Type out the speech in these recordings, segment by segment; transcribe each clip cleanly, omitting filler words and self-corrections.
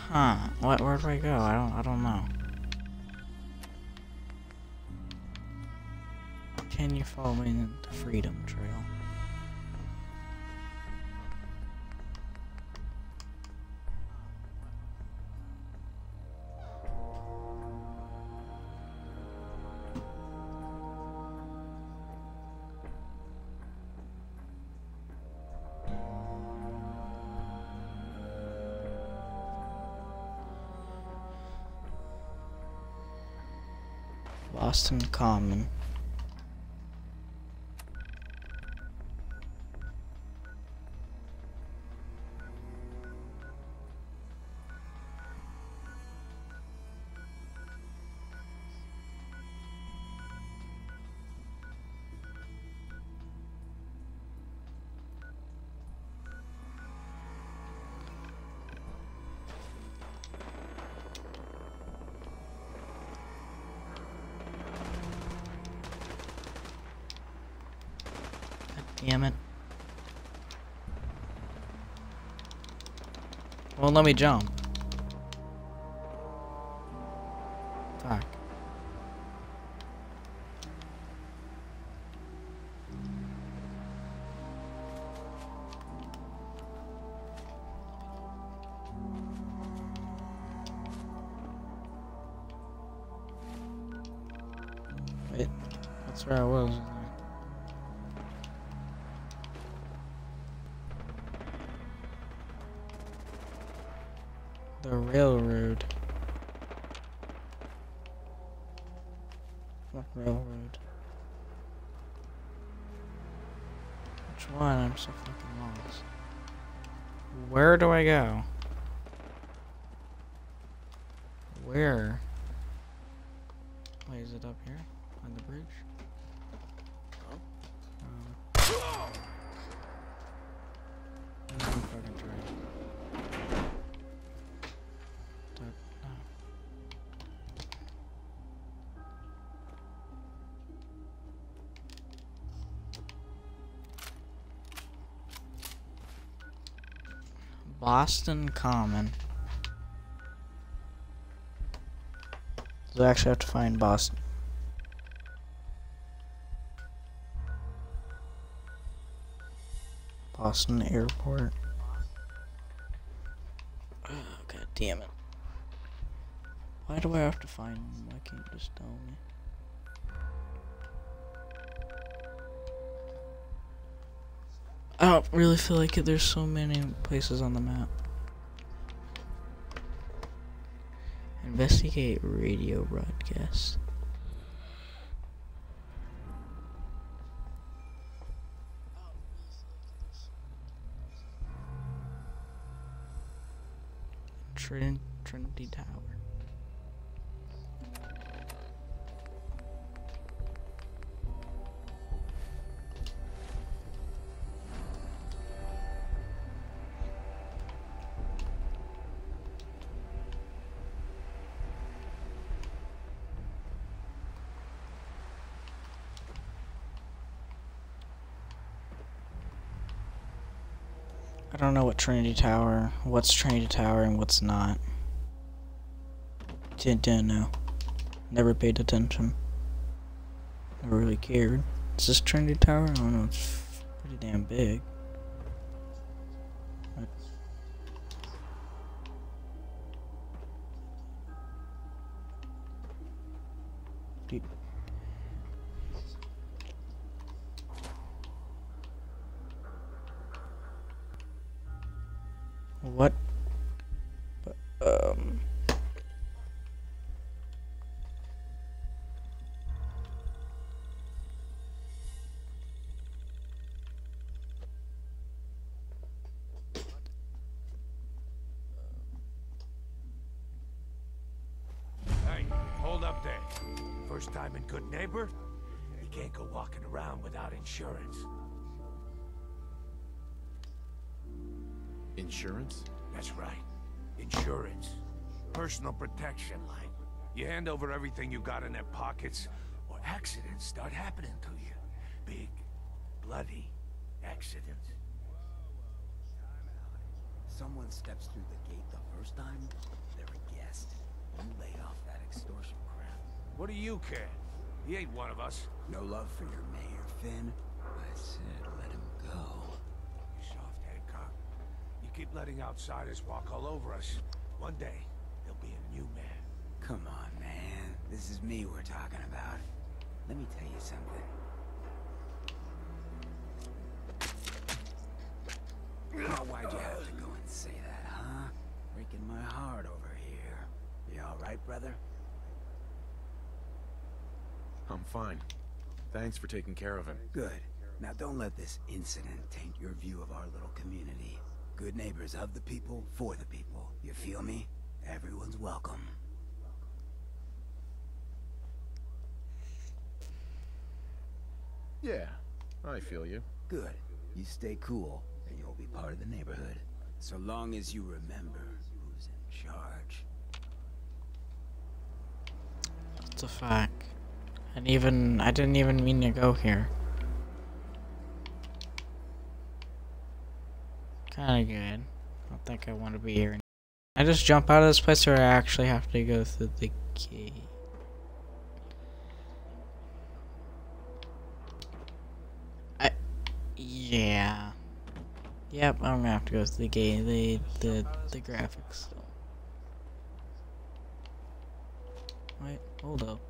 Huh. Where do I go? I don't know. Can you follow me in the Freedom Trail? Boston Common. Damn it. Well, let me jump. Fuck. Wait, that's where I was. The railroad. What railroad? Which one? I'm so fucking lost. Where do I go? Where? Wait, is it up here? On the bridge? I'm fucking trying. Boston Common. So I actually have to find Boston. Boston Airport. Oh, god damn it. Why do I have to find them? Why can't you just tell me? I don't really feel like it. There's so many places on the map. Investigate radio broadcast. Trinity Tower. I don't know what's Trinity Tower and what's not. Didn't know. Never paid attention. Never really cared. Is this Trinity Tower? I don't know, it's pretty damn big. Dude. What? Hey, hold up there. First time in Good Neighbor? You can't go walking around without insurance. Insurance? That's right. Insurance. Personal protection, like. You hand over everything you got in their pockets, or accidents start happening to you. Big, bloody accidents. someone steps through the gate the first time, they're a guest. You lay off that extortion crap. What do you care? He ain't one of us. No love for your mayor, Finn? I said let him go. You soft Hancock. You keep letting outsiders walk all over us. One day, there'll be a new man. Come on, man. This is me we're talking about. Let me tell you something. Now, why'd you have to go and say that, huh? Breaking my heart over here. You alright, brother? I'm fine. Thanks for taking care of him. Good. Now don't let this incident taint your view of our little community. Good neighbors of the people, for the people. You feel me? Everyone's welcome. Yeah, I feel you. Good. You stay cool, and you'll be part of the neighborhood. So long as you remember who's in charge. That's a fact. I didn't even mean to go here. Kinda good. I don't think I want to be here. I just jump out of this place, or I actually have to go through the key. Yeah. Yep, I'm gonna have to go through the gate. The graphics. Wait, hold up.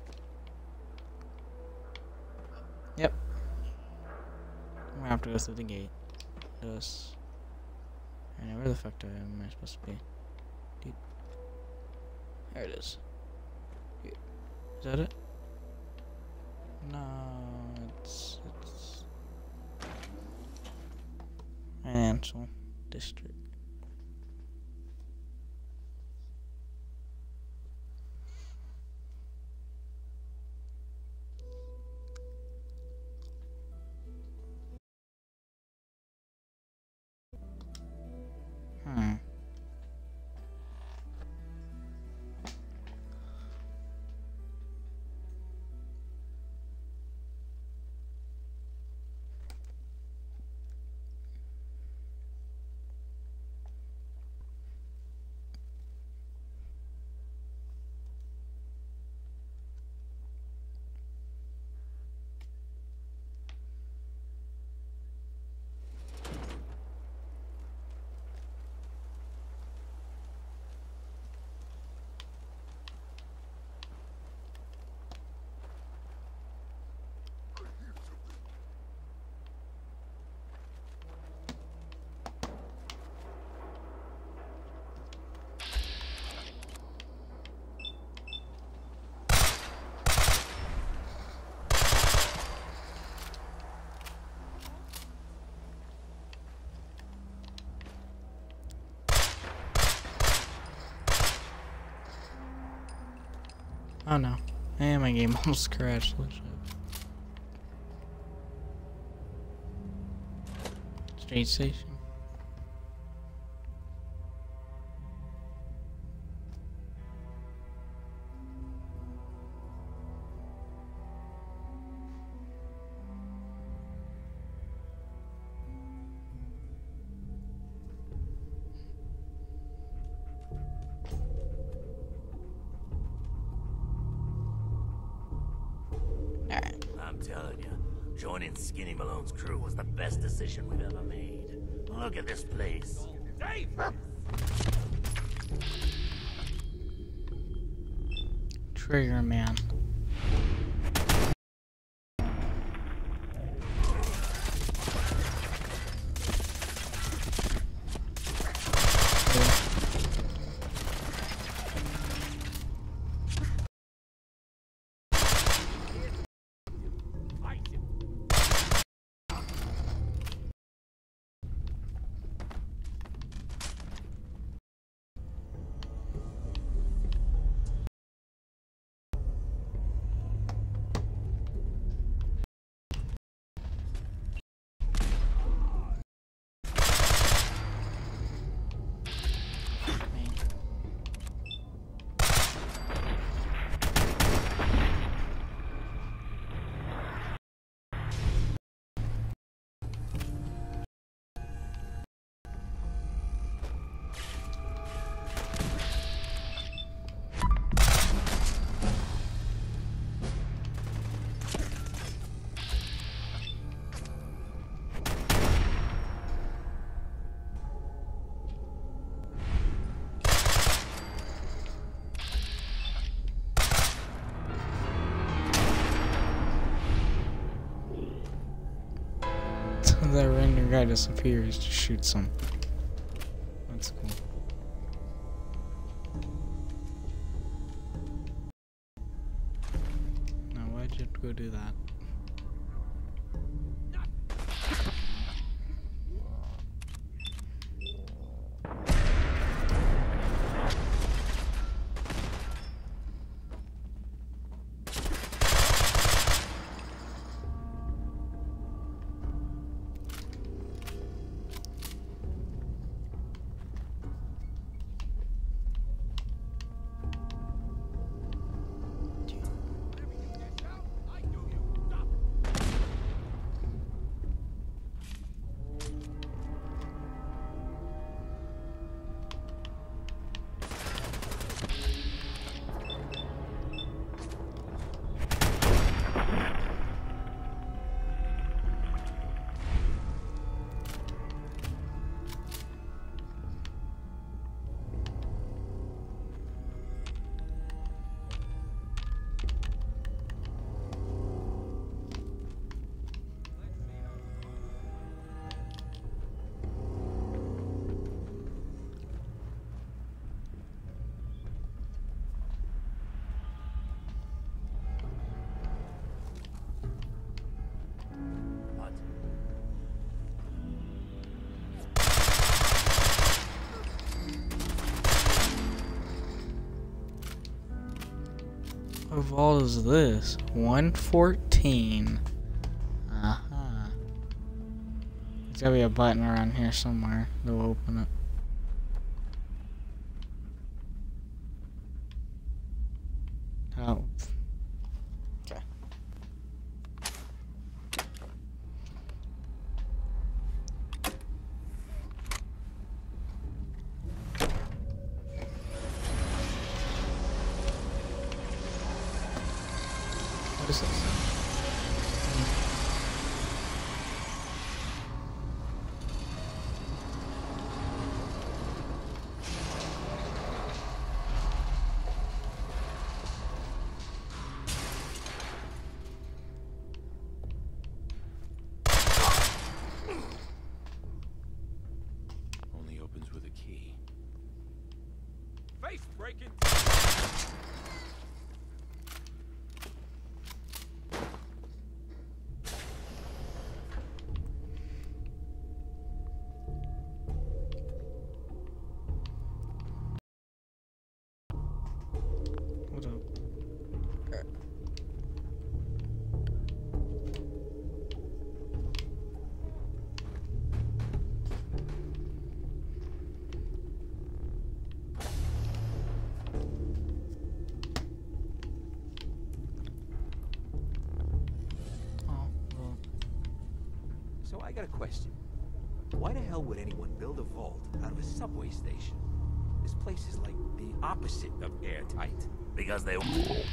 Yep. I'm gonna have to go through the gate. Just. I know where the fuck am I supposed to be? Dude. There it is. Dude. Is that it? No, it's financial district. Hmm. Oh no. And my game almost crashed. Street station. I'm telling you, joining Skinny Malone's crew was the best decision we've ever made. Look at this place. Dave! Trigger man. guy disappears, just shoots him. That's cool. Now why'd you have to go do that? What vault is this? 114. Uh-huh. There's gotta be a button around here somewhere that will open it. Oh. Okay. What is this? Only opens with a key. Face breaking. What up? Oh, well. So I got a question. Why the hell would anyone build a vault out of a subway station? This place is like the opposite of airtight. Because they...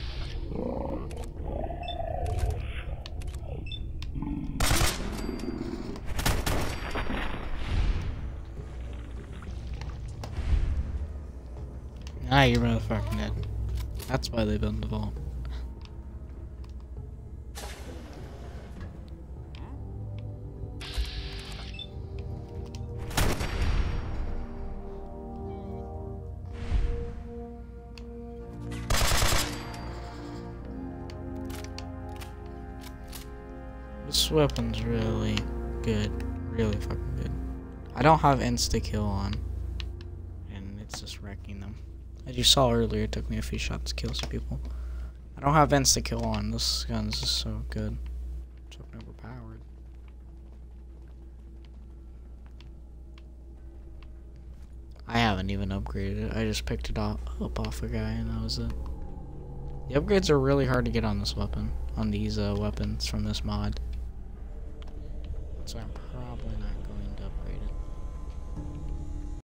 Ah, you're motherfucking dead. That's why they built the vault. This weapon's really good. Really fucking good. I don't have insta-kill on. And it's just wrecking them. As you saw earlier, it took me a few shots to kill some people. I don't have insta-kill on. This gun's just so good. It's fucking overpowered. I haven't even upgraded it. I just picked it up off a guy and that was it. The upgrades are really hard to get on this weapon. On these weapons from this mod.